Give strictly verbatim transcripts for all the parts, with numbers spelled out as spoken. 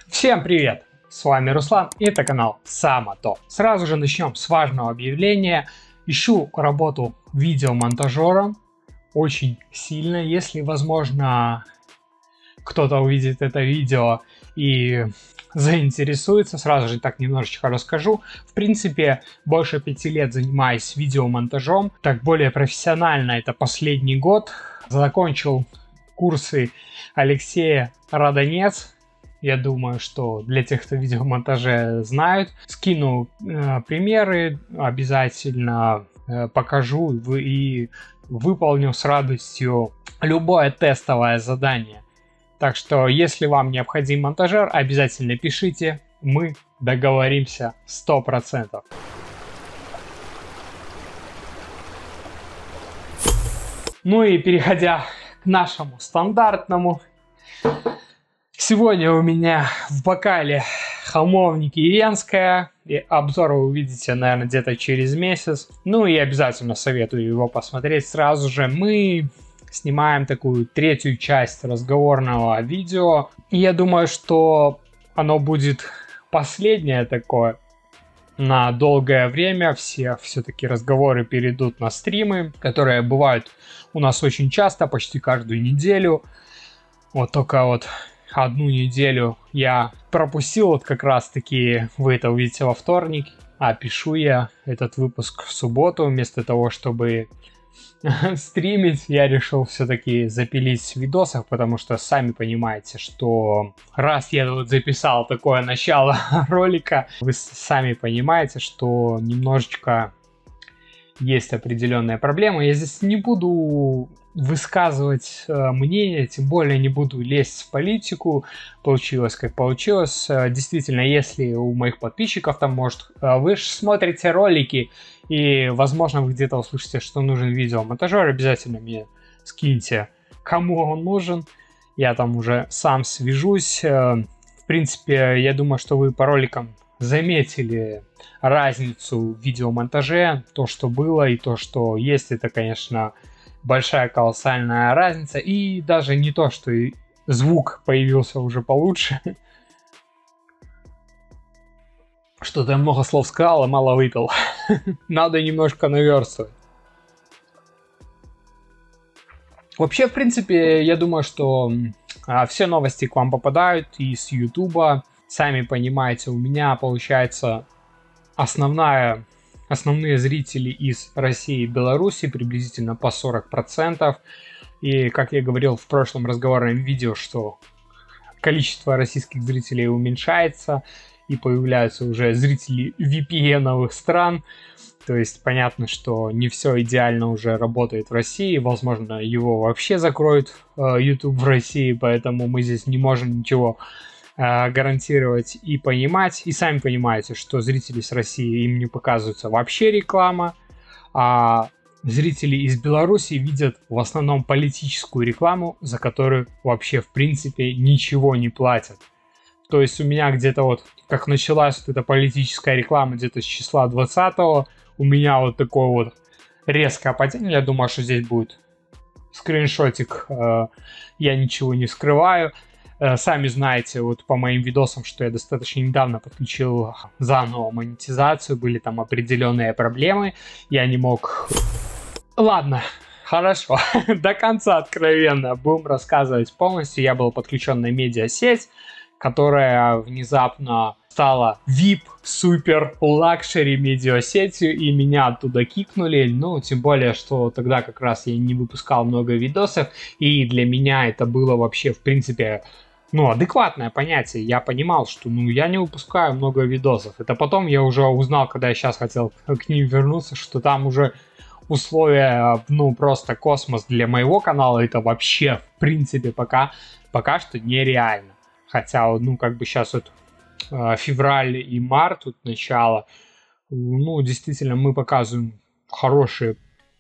Всем привет! С вами Руслан и это канал Самото. Сразу же начнем с важного объявления. Ищу работу видеомонтажером очень сильно. Если, возможно, кто-то увидит это видео и заинтересуется, сразу же так немножечко расскажу. В принципе, больше пяти лет занимаюсь видеомонтажом. Так более профессионально это последний год. Закончил курсы Алексея Радонец. Я думаю, что для тех, кто видеомонтаже знают. Скину э, примеры, обязательно э, покажу и выполню с радостью любое тестовое задание. Так что, если вам необходим монтажер, обязательно пишите, мы договоримся сто процентов. Ну и переходя к нашему стандартному. Сегодня у меня в бокале Хамовники Венская. И обзор вы увидите, наверное, где-то через месяц. Ну и обязательно советую его посмотреть сразу же. Мы снимаем такую третью часть разговорного видео. И я думаю, что оно будет последнее такое на долгое время. Все все-таки разговоры перейдут на стримы, которые бывают у нас очень часто, почти каждую неделю. Вот только вот одну неделю я пропустил, вот как раз таки вы это увидите во вторник, а пишу я этот выпуск в субботу. Вместо того, чтобы стримить, я решил все-таки запилить видосов, потому что сами понимаете, что раз я вот записал такое начало ролика, вы сами понимаете, что немножечко есть определенная проблема. Я здесь не буду высказывать э, мнение, тем более не буду лезть в политику. Получилось как получилось. Э, действительно, если у моих подписчиков там, может, э, вы же смотрите ролики и, возможно, вы где-то услышите, что нужен видеомонтажер, обязательно мне скиньте, кому он нужен. Я там уже сам свяжусь. Э, в принципе, я думаю, что вы по роликам заметили разницу в видеомонтаже. То, что было и то, что есть, это, конечно, большая колоссальная разница. И даже не то, что и звук появился уже получше. Что-то я много слов сказал, а мало выпил. Надо немножко наверстывать. Вообще, в принципе, я думаю, что а, все новости к вам попадают из Ютуба. Сами понимаете, у меня получается основная... Основные зрители из России и Беларуси приблизительно по сорок процентов. И, как я говорил в прошлом разговорном видео, что количество российских зрителей уменьшается. И появляются уже зрители ви пи эн-овых стран. То есть понятно, что не все идеально уже работает в России. Возможно, его вообще закроют э, YouTube в России. Поэтому мы здесь не можем ничего гарантировать и понимать. И сами понимаете, что зрители с России, им не показывается вообще реклама, а зрители из Беларуси видят в основном политическую рекламу, за которую вообще в принципе ничего не платят. То есть у меня где-то вот, как началась вот эта политическая реклама где-то с числа двадцатого, у меня вот такое вот резкое падение. Я думаю, что здесь будет скриншотик, я ничего не скрываю. Сами знаете, вот по моим видосам, что я достаточно недавно подключил заново монетизацию, были там определенные проблемы, я не мог... Ладно, хорошо, до конца откровенно будем рассказывать полностью. Я был подключен на медиасеть, которая внезапно стала ви ай пи супер лакшери медиасетью, и меня оттуда кикнули. Ну, тем более, что тогда как раз я не выпускал много видосов, и для меня это было вообще, в принципе... Ну, адекватное понятие. Я понимал, что ну я не выпускаю много видосов. Это потом я уже узнал, когда я сейчас хотел к ним вернуться, что там уже условия, ну, просто космос для моего канала. Это вообще, в принципе, пока, пока что нереально. Хотя, ну, как бы сейчас вот февраль и март, тут начало, ну, действительно, мы показываем хорошие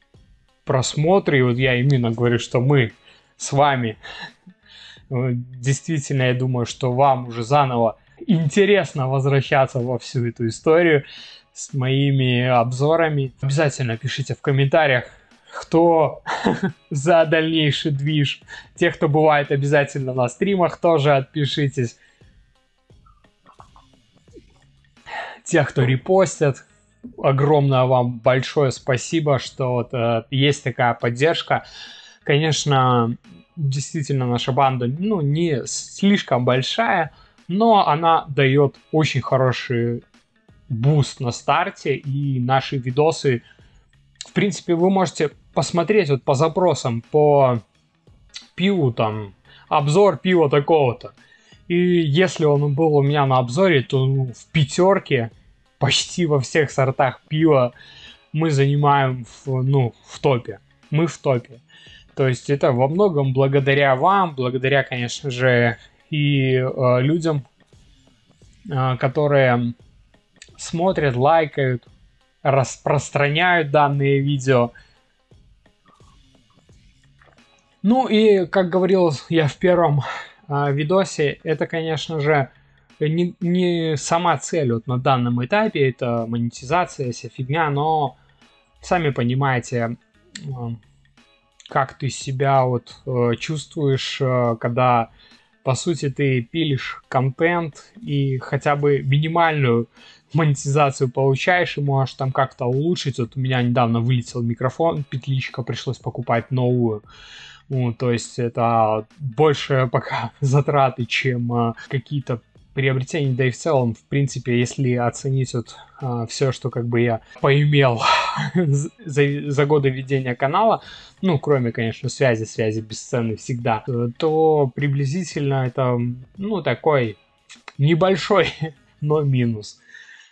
просмотры. И вот я именно говорю, что мы с вами... Действительно, я думаю, что вам уже заново интересно возвращаться во всю эту историю с моими обзорами. Обязательно пишите в комментариях, кто за дальнейший движ. Те, кто бывает обязательно на стримах, тоже отпишитесь. тех, кто репостят. Огромное вам большое спасибо, что вот, э, есть такая поддержка. Конечно, действительно наша банда, ну, не слишком большая, но она дает очень хороший буст на старте, и наши видосы, в принципе, вы можете посмотреть вот по запросам, по пиву, там, обзор пива такого-то. И если он был у меня на обзоре, то ну, в пятерке почти во всех сортах пива мы занимаем в, ну, в топе. Мы в топе. То есть это во многом благодаря вам, благодаря, конечно же, и э, людям, э, которые смотрят, лайкают, распространяют данные видео. Ну и, как говорил я в первом э, видосе, это, конечно же, не, не сама цель вот на данном этапе, это монетизация, вся фигня, но сами понимаете, э, как ты себя вот э, чувствуешь, э, когда, по сути, ты пилишь контент и хотя бы минимальную монетизацию получаешь и можешь там как-то улучшить. Вот у меня недавно вылетел микрофон, петличка, пришлось покупать новую. Ну, то есть это больше пока затраты, чем э, какие-то приобретения, да и в целом, в принципе, если оценить вот э, все, что как бы я поимел за, за годы ведения канала, ну, кроме, конечно, связи, связи бесценны всегда, то приблизительно это, ну, такой небольшой, но минус.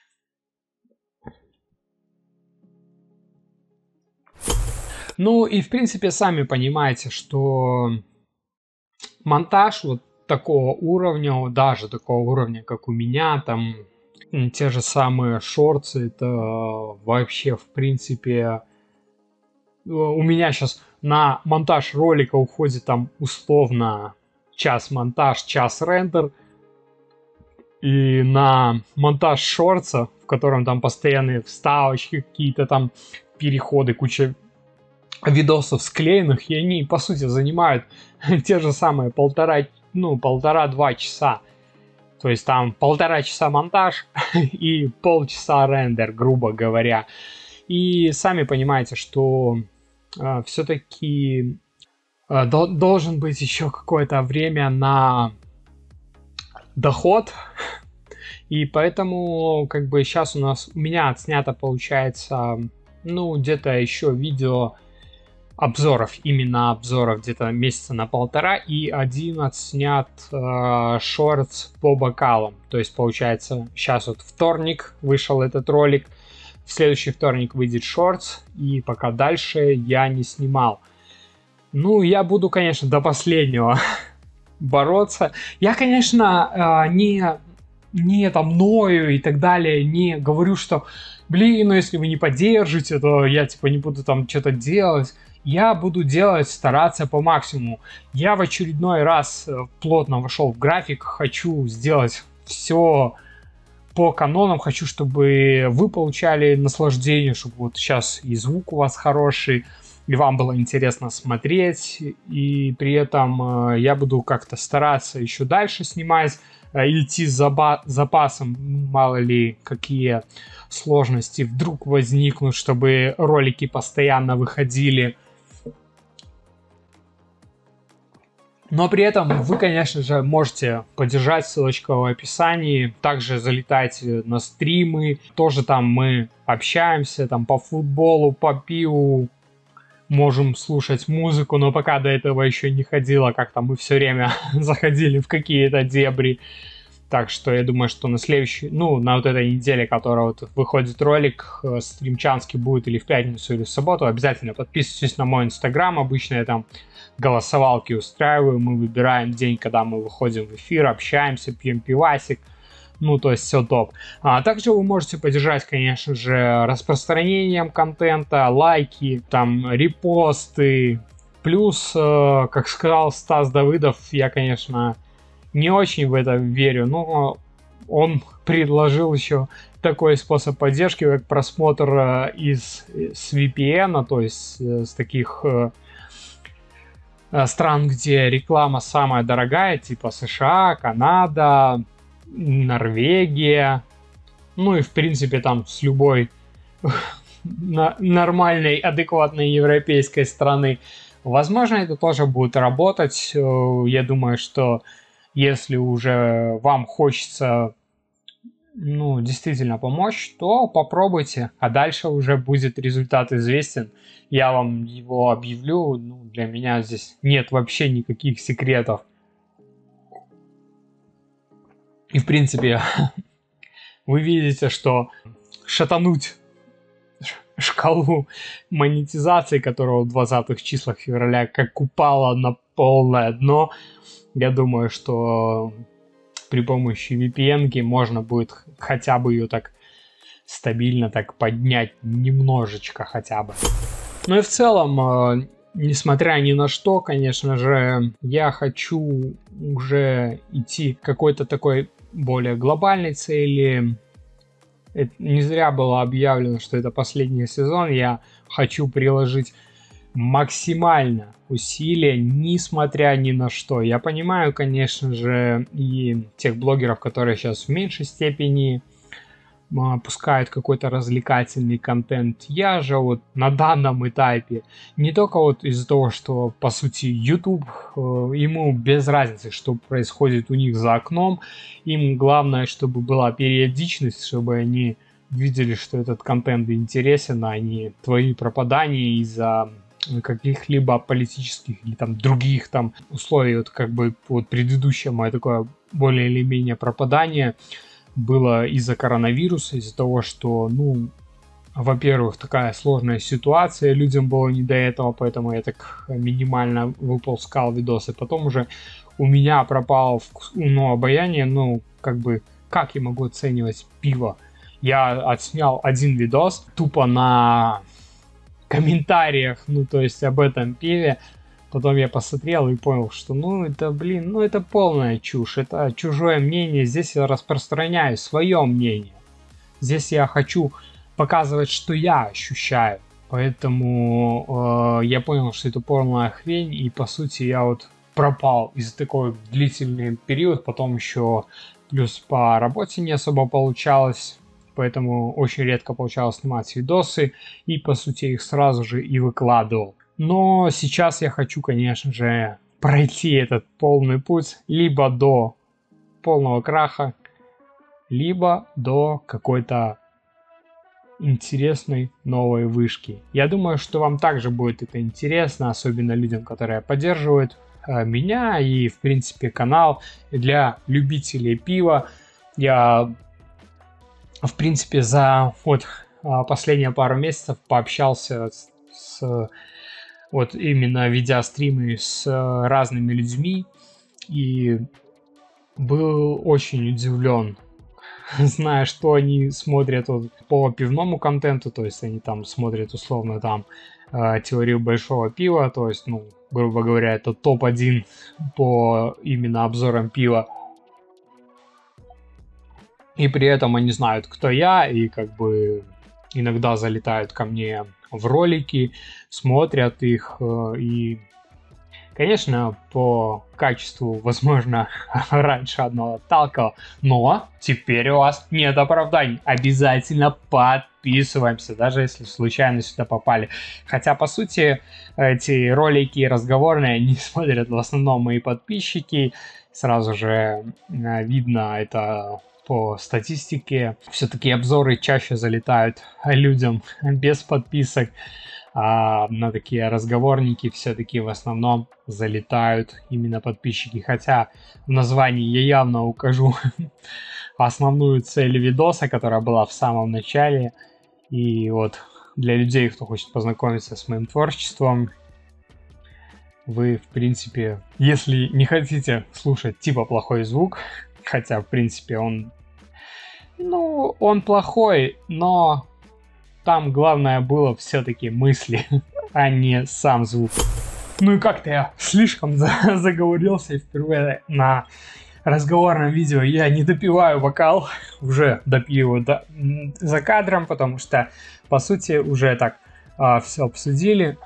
Ну и в принципе сами понимаете, что монтаж вот такого уровня, даже такого уровня, как у меня, там те же самые шорты, это вообще в принципе у меня сейчас на монтаж ролика уходит там условно час монтаж, час рендер, и на монтаж шорта, в котором там постоянные вставочки, какие-то там переходы, куча видосов склеенных, и они, по сути, занимают те же самые полтора, ну, полтора-два часа. То есть там полтора часа монтаж и полчаса рендер, грубо говоря. И сами понимаете, что э, все-таки э, до, должен быть еще какое-то время на доход. И поэтому, как бы, сейчас у нас, у меня отснято, получается, ну, где-то еще видео обзоров, именно обзоров где-то месяца на полтора, и один отснят э, шортс по бокалам. То есть, получается, сейчас вот вторник вышел этот ролик, в следующий вторник выйдет шортс, и пока дальше я не снимал. Ну, я буду, конечно, до последнего бороться. Я, конечно, э, не, не там ною и так далее, не говорю, что, блин, ну если вы не поддержите, то я, типа, не буду там что-то делать. Я буду делать, стараться по максимуму. Я в очередной раз плотно вошел в график. Хочу сделать все по канонам. Хочу, чтобы вы получали наслаждение, чтобы вот сейчас и звук у вас хороший, и вам было интересно смотреть. И при этом я буду как-то стараться еще дальше снимать, идти с запасом, мало ли какие сложности вдруг возникнут, чтобы ролики постоянно выходили. Но при этом вы, конечно же, можете поддержать, ссылочка в описании. Также залетайте на стримы. Тоже там мы общаемся там по футболу, по пиву. Можем слушать музыку, но пока до этого еще не ходило. Как-то мы все время заходили в какие-то дебри. Так что я думаю, что на следующей, ну, на вот этой неделе, которая вот выходит ролик, стримчанский будет или в пятницу, или в субботу, обязательно подписывайтесь на мой инстаграм. Обычно я там голосовалки устраиваю, мы выбираем день, когда мы выходим в эфир, общаемся, пьем пивасик, ну, то есть все топ. А также вы можете поддержать, конечно же, распространением контента, лайки, там, репосты. Плюс, э, как сказал Стас Давыдов, я, конечно, не очень в это верю, но он предложил еще такой способ поддержки, как просмотр э, из, с ви пи эн, то есть э, с таких э, стран, где реклама самая дорогая, типа США, Канада, Норвегия, ну и в принципе там с любой нормальной, адекватной европейской страны. Возможно, это тоже будет работать. Я думаю, что если уже вам хочется, ну, действительно помочь, то попробуйте, а дальше уже будет результат известен. Я вам его объявлю. Ну, для меня здесь нет вообще никаких секретов. И в принципе, вы видите, что шатануть шкалу монетизации, которая в двадцатых числах февраля как упала на полное дно, я думаю, что при помощи ви пи эн-ки можно будет хотя бы ее так стабильно так поднять немножечко хотя бы. Ну и в целом, несмотря ни на что, конечно же, я хочу уже идти к какой-то такой более глобальной цели. Это не зря было объявлено, что это последний сезон. Я хочу приложить максимально усилия, несмотря ни на что. Я понимаю, конечно же, и тех блогеров, которые сейчас в меньшей степени пускают какой-то развлекательный контент. Я же вот на данном этапе не только вот из-за того, что по сути YouTube, ему без разницы, что происходит у них за окном, им главное, чтобы была периодичность, чтобы они видели, что этот контент интересен, а не твои пропадания из-за каких-либо политических или там других там условий. Вот как бы вот предыдущее мое такое более или менее пропадание было из-за коронавируса, из-за того, что, ну, во-первых, такая сложная ситуация, людям было не до этого, поэтому я так минимально выпускал видосы. Потом уже у меня пропало ну, обаяние, ну, как бы, как я могу оценивать пиво? Я отснял один видос тупо на комментариях, ну, то есть об этом пиве. Потом я посмотрел и понял, что ну это, блин, ну это полная чушь, это чужое мнение, здесь я распространяю свое мнение. Здесь я хочу показывать, что я ощущаю. Поэтому э, я понял, что это полная хрень, и по сути я вот пропал из-за такой длительный период, потом еще плюс по работе не особо получалось, поэтому очень редко получалось снимать видосы, и по сути их сразу же и выкладывал. Но сейчас я хочу, конечно же, пройти этот полный путь либо до полного краха, либо до какой-то интересной новой вышки. Я думаю, что вам также будет это интересно, особенно людям, которые поддерживают э, меня и, в принципе, канал. Для любителей пива я, в принципе, за вот последние пару месяцев пообщался с, с вот именно ведя стримы с разными людьми и был очень удивлен, зная, что они смотрят вот по пивному контенту, то есть они там смотрят условно там э, теорию большого пива, то есть, ну, грубо говоря, это топ один по именно обзорам пива. И при этом они знают, кто я, и как бы иногда залетают ко мне в ролики, смотрят их, и, конечно, по качеству, возможно, раньше одно отталкивало, но теперь у вас нет оправданий. Обязательно подписываемся, даже если случайно сюда попали. Хотя, по сути, эти ролики разговорные, они смотрят в основном мои подписчики. Сразу же видно это по статистике. Все-таки обзоры чаще залетают людям без подписок, а на такие разговорники все-таки в основном залетают именно подписчики. Хотя в названии я явно укажу основную цель видоса, которая была в самом начале. И вот для людей, кто хочет познакомиться с моим творчеством, вы, в принципе, если не хотите слушать типа плохой звук, хотя, в принципе, он, ну, он плохой, но там главное было все-таки мысли, а не сам звук. Ну и как-то я слишком за- заговорился, и впервые на разговорном видео я не допиваю бокал, уже допью до- за кадром, потому что, по сути, уже так а, все обсудили,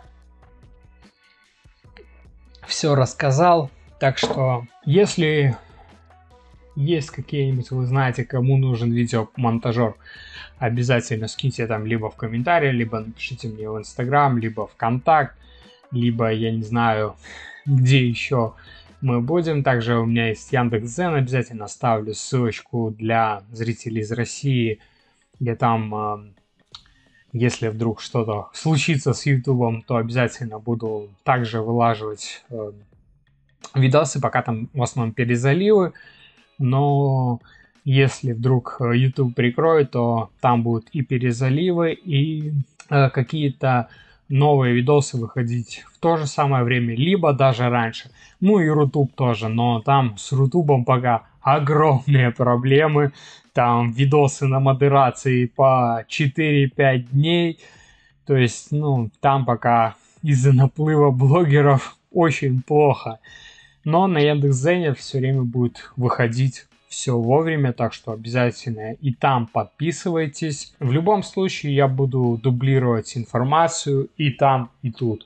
все рассказал. Так что, если... есть какие-нибудь, вы знаете, кому нужен видеомонтажер, обязательно скиньте там либо в комментарии, либо напишите мне в Инстаграм, либо ВКонтакт, либо, я не знаю, где еще мы будем. Также у меня есть Яндекс.Дзен, обязательно оставлю ссылочку для зрителей из России, где там, если вдруг что-то случится с Ютубом, то обязательно буду также вылаживать видосы, пока там в основном перезаливы. Но если вдруг YouTube прикроет, то там будут и перезаливы, и э, какие-то новые видосы выходить в то же самое время, либо даже раньше. Ну и Рутуб тоже, но там с Рутубом пока огромные проблемы. Там видосы на модерации по четыре-пять дней. То есть, ну, там пока из-за наплыва блогеров очень плохо. Но на Яндекс.Дзене все время будет выходить все вовремя, так что обязательно и там подписывайтесь. В любом случае я буду дублировать информацию и там, и тут.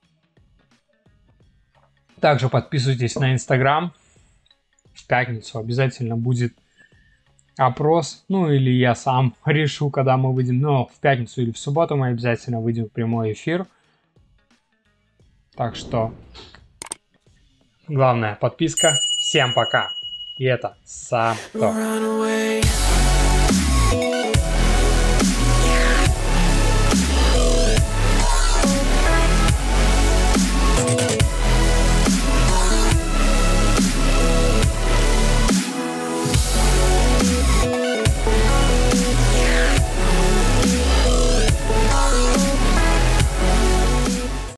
Также подписывайтесь на Инстаграм. В пятницу обязательно будет опрос. Ну или я сам решу, когда мы выйдем. Но в пятницу или в субботу мы обязательно выйдем в прямой эфир. Так что главное, подписка. Всем пока. И это сам то.